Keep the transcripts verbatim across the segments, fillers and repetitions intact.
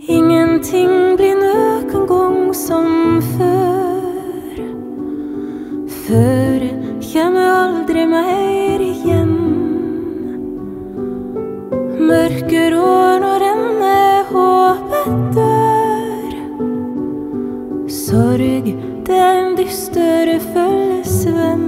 Ingenting blir noen gang som før. Før kommer aldri mer igjen. Mørker år når enne håpet dør. Sorg, det er en dyster følgesvenn.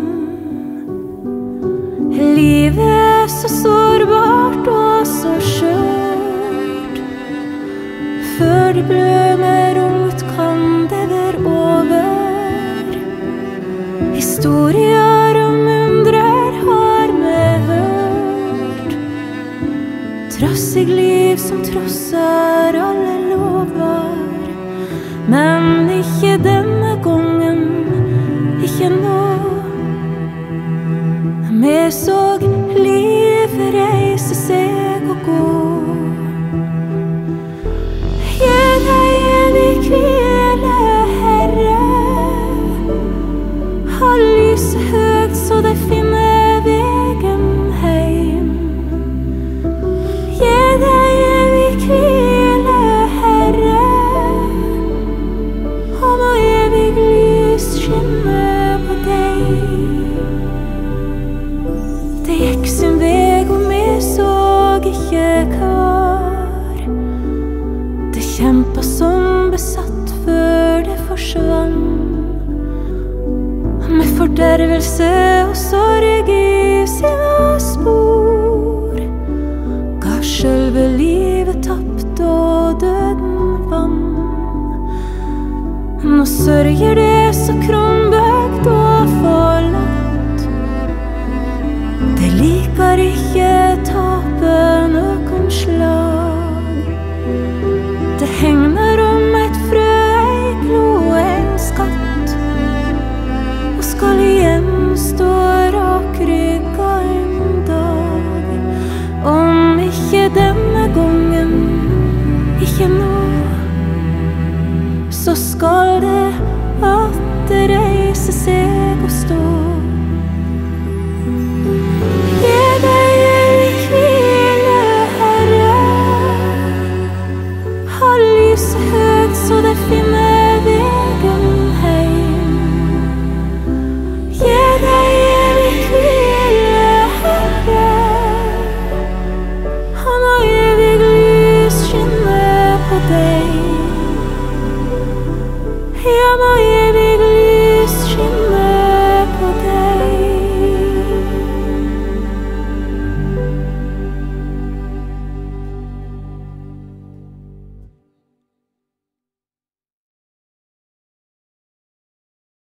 Livet er så sårbart og så skjørt. Før det blømer ungt kan det være over. Historier om undrer har vi hørt. Trassig liv som trosser alle lover. Men ikke denne gangen, ikke nå. Vi såg livet reise seg og gå. Gi deg evig hvile, Herre. Ha lyset høyt så de finner vegen heim. Gi deg evig hvile, Herre. Og må evig lys skinne på deg. Det gikk sin veg og vi såg ikke kvar. Det kjempet som besatt før det forsvann. Med fordervelse og sorg i sine spor. Ga selve livet tapt og døden vann. Nå sørger det så kronbøkt og forlatt. Det liker ikke tape noen slag. Det hegner om et frø, ei glo, en skatt. Og skal igjen stå rakrygga en dag. Om ikke denne gangen, ikke nå. Så skal det at det reise seg